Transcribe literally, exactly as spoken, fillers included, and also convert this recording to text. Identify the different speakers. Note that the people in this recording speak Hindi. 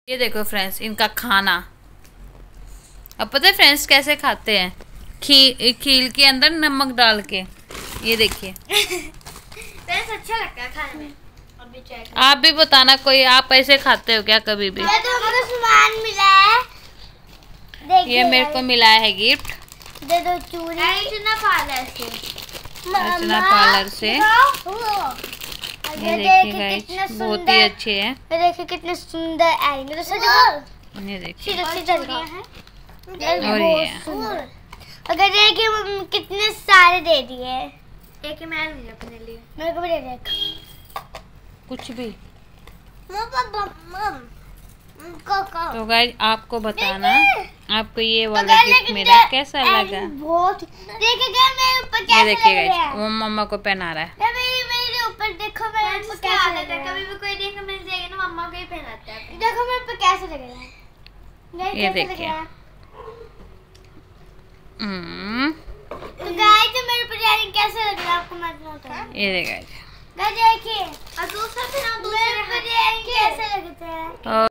Speaker 1: ये देखो फ्रेंड्स इनका खाना। अब पता है फ्रेंड्स कैसे खाते हैं? खी खील के अंदर नमक डाल के। ये देखिए
Speaker 2: फ्रेंड्स अच्छा लगता है खाने में। अभी
Speaker 1: आप भी बताना कोई आप ऐसे खाते हो क्या कभी भी?
Speaker 2: ये तो हमको सामान मिला है। देखिए
Speaker 1: ये मेरे को मिला है गिफ्ट।
Speaker 2: दे दो चूड़ी अर्चना पार्लर से।
Speaker 1: अर्चना पार्लर से। ये देखिए गाइस बहुत ही अच्छे हैं।
Speaker 2: ये देखिए कितने सुंदर आई मेरे से।
Speaker 1: ये देखिए
Speaker 2: और ये अगर देखिए वो कितने सारे दे दिए। एक ही मैं नहीं अपने लिए, मेरे को भी दे दे
Speaker 1: कुछ भी।
Speaker 2: मम
Speaker 1: तो गाइस आपको बताना आपको ये वाला गिफ्ट मेरा कैसा लगा?
Speaker 2: बहुत देखिए मेरे ऊपर कैसा
Speaker 1: ये देखिए
Speaker 2: लग रहा
Speaker 1: गाइस
Speaker 2: है।
Speaker 1: वो मम्मा को पहना रहा है।
Speaker 2: मेरे ऊपर देखो मेरे ऊपर कैसा लग रहा है। कभी भी कोई देखो मिल जाएगा ना मम्मा को ही पहनाता है। देखो मेरे ऊपर कैसा लग रहा है।
Speaker 1: ये देखिए हम्म
Speaker 2: तो गाइस मेरे ऊपर यानी कैसा लग रहा है आपको मैं बताऊं।
Speaker 1: ये देखिए
Speaker 2: गाइस देखिए और दूसरा फिर दूसरे पर यानी कैसा लगता है।